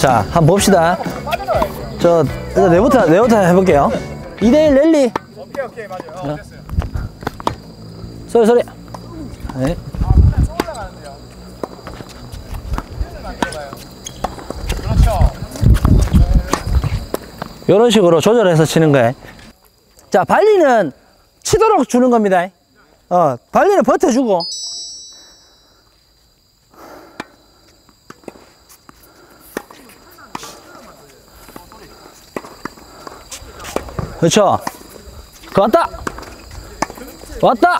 자, 한번 봅시다. 저, 일단 내부터 해볼게요. 2대1 랠리. 오케이, 맞아요. 소리. 됐어요. 네. 쭉 올라가는데요. 안 들어가요. 그렇죠. 이런 식으로 조절해서 치는 거예요. 자, 발리는 치도록 주는 겁니다. 발리는 버텨주고. 그렇죠. 왔다.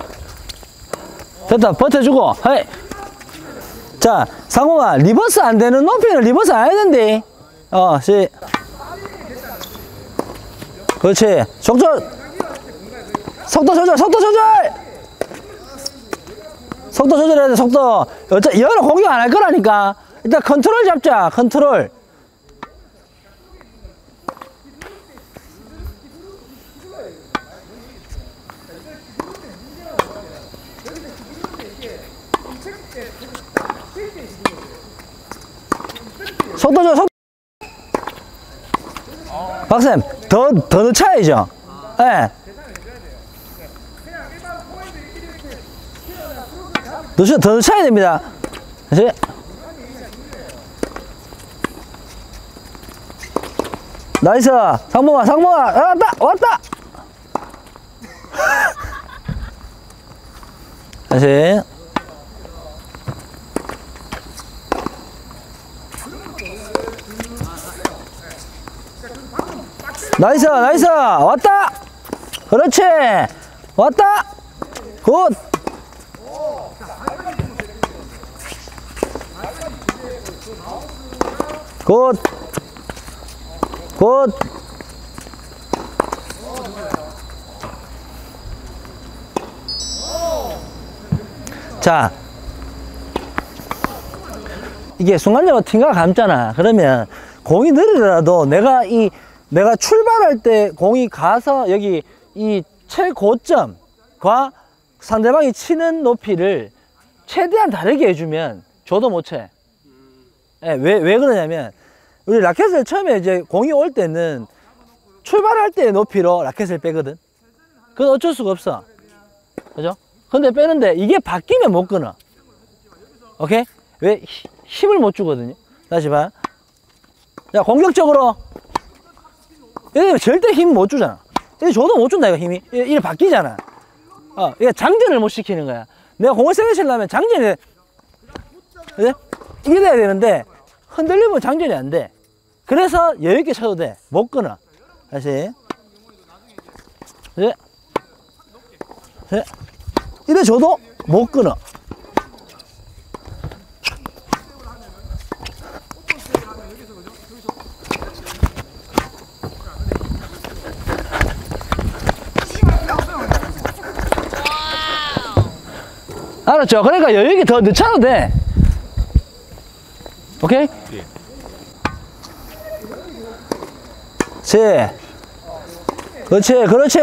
됐다. 버텨주고. 헤이. 자, 상호가 리버스 안 되는 높이는 리버스 안 해야 된대. 그렇지. 속도 조절. 속도 조절해야 돼, 속도. 얘는 공격 안 할 거라니까. 일단 컨트롤 잡자, 컨트롤. 속도 조절, 박쌤, 더 늦춰야죠. 예. 더 늦춰야 됩니다. 그렇지? 나이스. 상봉아, 왔다. 다시. 나이스. 왔다. 그렇지. 왔다. 굿. 자, 이게 순간적으로 팅가 감잖아. 그러면 공이 느리더라도 내가 출발할 때 공이 가서 여기 이 최고점과 상대방이 치는 높이를 최대한 다르게 해주면 줘도 못 쳐. 왜 그러냐면, 우리 라켓을 처음에 이제 공이 올 때는 출발할 때의 높이로 라켓을 빼거든. 그건 어쩔 수가 없어. 그죠? 근데 빼는데 이게 바뀌면 못 끊어. 오케이? 왜? 힘을 못 주거든요. 다시 봐. 자, 공격적으로. 얘는 절대 힘 못 주잖아. 얘 줘도 못 준다, 이거 힘이. 이게 바뀌잖아. 이게 장전을 못 시키는 거야. 내가 공을 세게 치려면 장전이, 그래? 이게 돼야 되는데, 흔들리면 장전이 안 돼. 그래서 여유있게 쳐도 돼. 못 끊어. 다시. 그래? 이래 줘도 못 끊어. 알았죠? 그러니까 여유있게 더 늦춰도 돼. 오케이? 그렇지.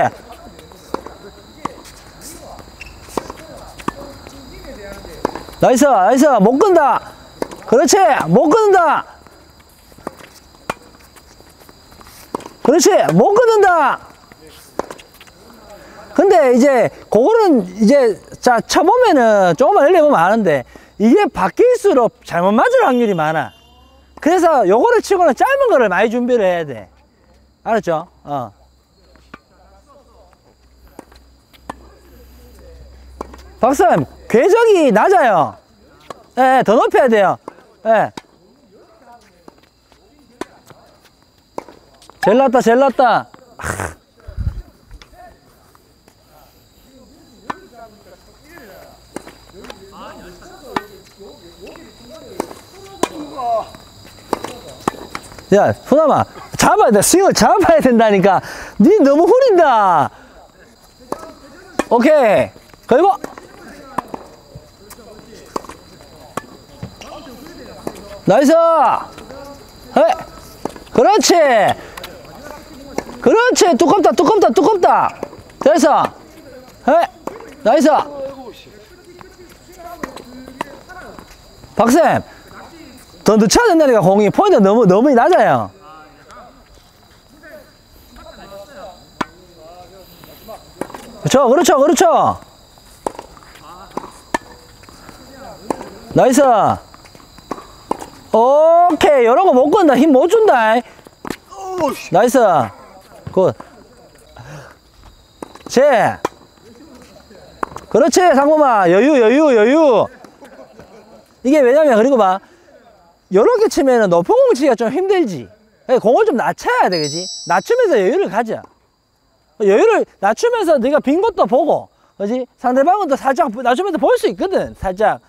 나이스. 못 끈다. 그렇지. 못 끊는다. 그렇지. 못 끊는다. 근데 이제 그거는 이제 자 쳐보면은 조금만 열려보면 아는데, 이게 바뀔수록 잘못 맞을 확률이 많아. 그래서 요거를 치고는 짧은 거를 많이 준비를 해야 돼. 알았죠? 박사님, 궤적이 낮아요. 더 높여야 돼요. 제일 낫다. 야, 소남아, 잡아야 돼. 스윙을 잡아야 된다니까. 니 너무 후린다. 오케이. 그리고 나이스. 그렇지. 두껍다. 됐어. 나이스. 박쌤, 더 늦춰야 된다니까. 공이 포인트 너무 낮아요. 그렇죠. 나이스. 오케이. 이런 거 못 건다. 힘 못 준다. 나이스. 굿. 그렇지, 상범아. 여유. 이게 왜냐면, 그리고 봐. 요렇게 치면은 높은 공 치기가 좀 힘들지. 공을 좀 낮춰야 돼, 그지? 낮추면서 여유를 가져. 여유를 낮추면서 네가 빈 것도 보고, 그지? 상대방은 또 살짝 낮추면서 볼 수 있거든, 살짝.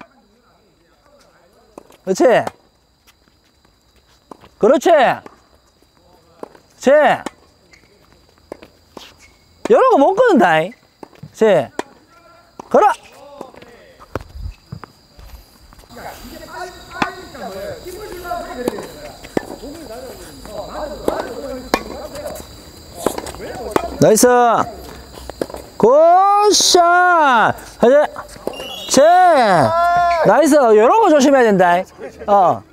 그렇지. 이런 거 못 끊는다. 그래. 나이스. 굿샷. 나이스. 이런 거 조심해야 된다.